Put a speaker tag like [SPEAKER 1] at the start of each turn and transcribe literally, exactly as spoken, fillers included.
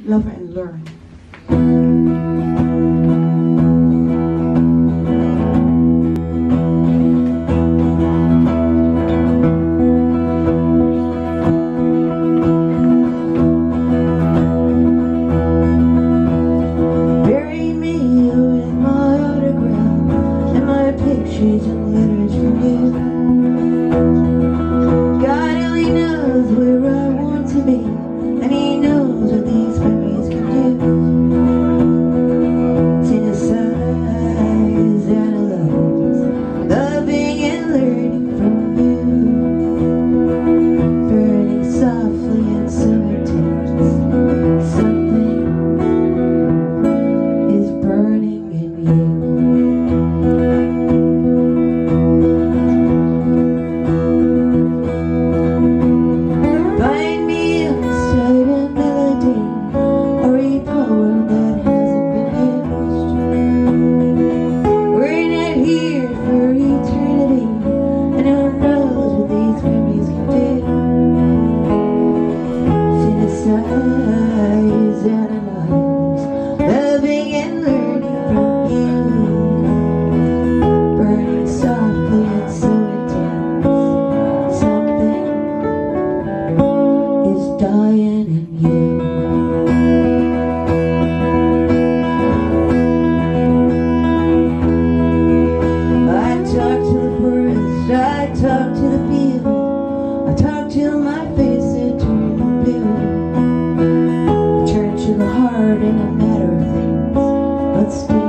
[SPEAKER 1] love and learn.
[SPEAKER 2] Bury me with my autograph and my pictures and letters from you. God only knows where I want to be, and He knows what these memories can do. Synthesize and love, loving and learning from you, burning softly and so intense. Something is burning in you. Find me inside a melody or a poem that hasn't been used. We're not here for eternity, and who knows what these memories can do. Synthesize and analyze, loving and learning from you, burning softly and so intense. Something is dying in you. I talk to the forest, I talk to the field, I talk till my face it turns blue. I turn to the heart in a matter of things, but still